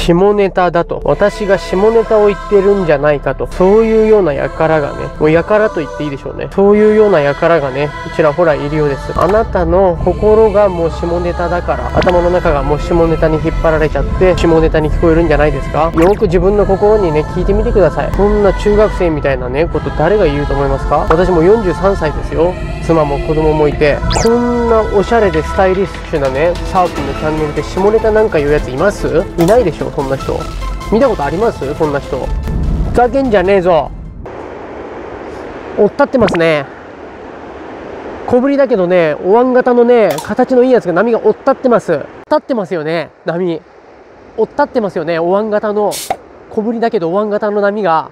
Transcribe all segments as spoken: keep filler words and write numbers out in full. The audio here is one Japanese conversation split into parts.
下ネタだと、私が下ネタを言ってるんじゃないかと、そういうような輩がね、もう輩と言っていいでしょうね。そういうような輩がね、ちらほらいるようです。あなたの心がもう下ネタだから、頭の中がもう下ネタに引っ張られちゃって、下ネタに聞こえるんじゃないですか。よく自分の心にね、聞いてみてください。そんな中学生みたいなね、こと誰が言うと思いますか。私もよんじゅうさんさいですよ。妻も子供もいて、こんなおしゃれでスタイリッシュなね、サーフィンのチャンネルで下ネタなんか言うやついます？いないでしょ、そんな人。見たことあります？そんな人。ふざけんじゃねえぞ。おったってますね。小ぶりだけどね、お椀型のね、形のいいやつが波がおったってます。おったってますよね、波。おったってますよね、お椀型の。小ぶりだけどお椀型の波が。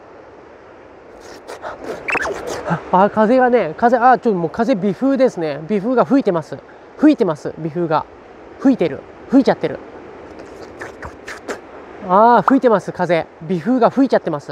あ、風がね、風、あ、ちょっともう風微風ですね。微風が吹いてます。吹いてます、微風が。吹いてる。吹いちゃってる。ああ、吹いてます、風。微風が吹いちゃってます。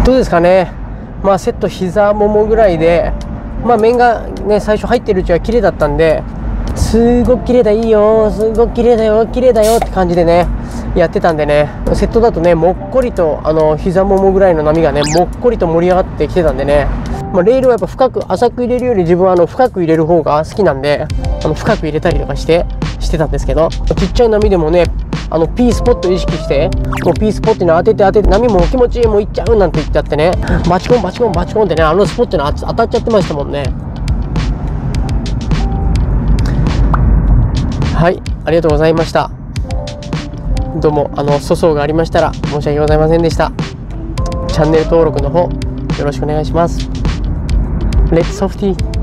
どうですかね。まあセット膝ももぐらいで、まあ面がね最初入ってるうちは綺麗だったんで、すごく綺麗だ、いいよ、すごく綺麗だよ、綺麗だよって感じでねやってたんでね、セットだとねもっこりとあの膝ももぐらいの波がねもっこりと盛り上がってきてたんでね、まあ、レールはやっぱ深く浅く入れるより自分はあの深く入れる方が好きなんで、あの深く入れたりとかしてしてたんですけど、ちっちゃい波でもねあの P スポット意識してもう P スポットに当てて当てて、波も気持ちいい、もういっちゃうなんて言ってやってね、バチコンバチコンバチコンってねあのスポットに当たっちゃってましたもんね。はい、ありがとうございました。どうもあの粗相がありましたら申し訳ございませんでした。チャンネル登録の方よろしくお願いします。レッツソフティー。